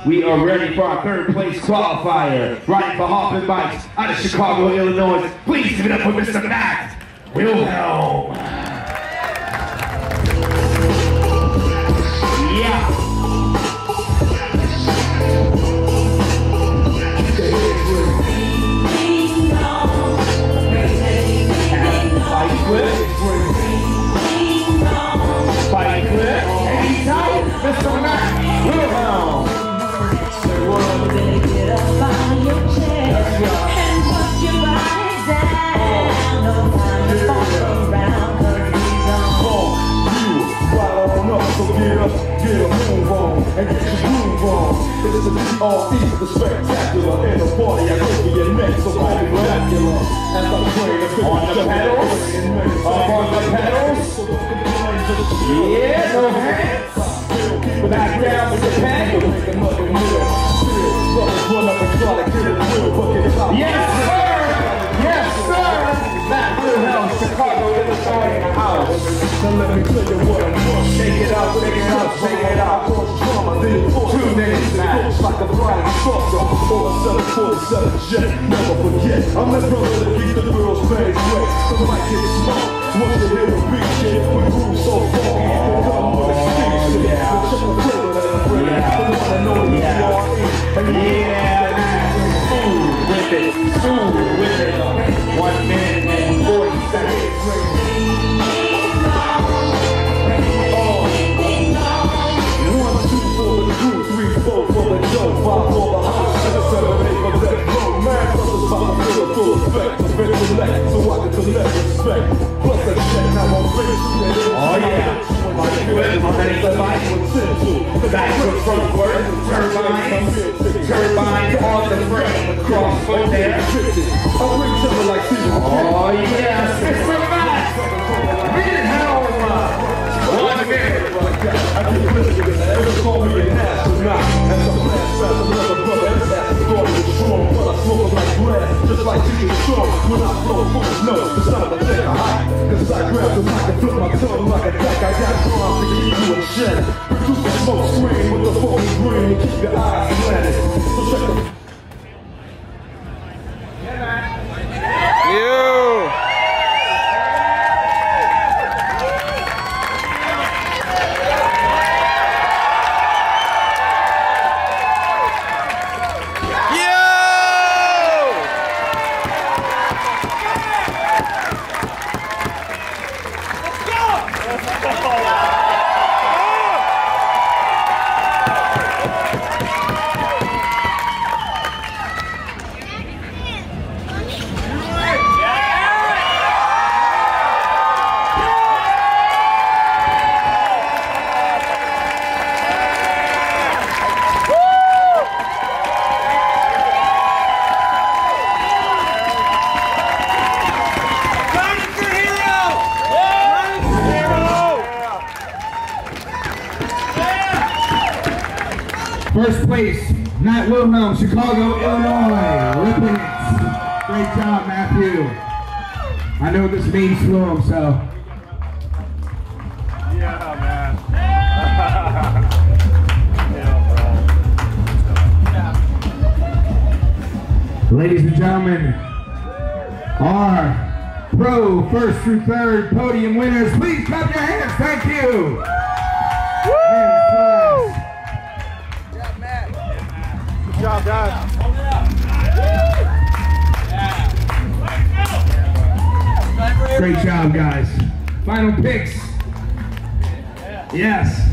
We are ready for our third place qualifier, riding for hopping bikes out of Chicago, Illinois. Please give it up for Mr. Matt Wilhelm. Yeah. Bike flip. Bike flip. Anytime, Mr. Matt Wilhelm. Get up on your chair and put your body down. No time to fall around, 'cause we don't. You right on up, so get up, get a move on, and get your groove on. This is the DRE, the spectacular, and the party I go for your neck, so call me Dracula. As I train, on the pedals, up on the pedals. Yeah, no hands. Back down with the pen. Yes, sir! Yes, sir! Matt Wilhelm, Chicago, Illinois, in the house. So let me tell you what I'm doing. Shake it out, shake it out, shake it out. 2 minutes, Matt. Like a flying saucer or a 747 jet. Never forget, I'm that brother that keeps the girls' face wet. So might get smart. Once you hear the big shit, we move so far. Come with a stick shit. So check the flavor that I'm bringing. The one I know is Smooth with it, smooth with it. 1 minute and 40 seconds. 1, 2 for the crew, 3, 4 for the show, 5 for the house, 6, 7, 8 for that road. Man, brothers about to feel a full effect. I've been select, so I can collect respect. Plus a check, now I'm ready to get in. Oh yeah. Back foot front work, turbine on the frame, cross foot there. Oh yes, Mr. Matt Wilhelm. 1 minute. I get busy with that. Ever call me an astronaut? As a blast fast, another brother, and that's the story is strong. But I smoke like grass, just like you can strong. When I flow, folks know it's time to take a hike. Cause I grab the mic and flip my tongue like a deck. I got drums to keep you in check. Produce a smoke screen with the phony green and keep your eyes slanted. So check the... First place, Matt Wilhelm, Chicago, Illinois. Ripping it. Great job, Matthew. I know this means to him, so. Yeah, man. Ladies and gentlemen, our pro first through third podium winners, please clap your hands. Thank you. Good job, guys. Great job, guys. Final picks. Yes.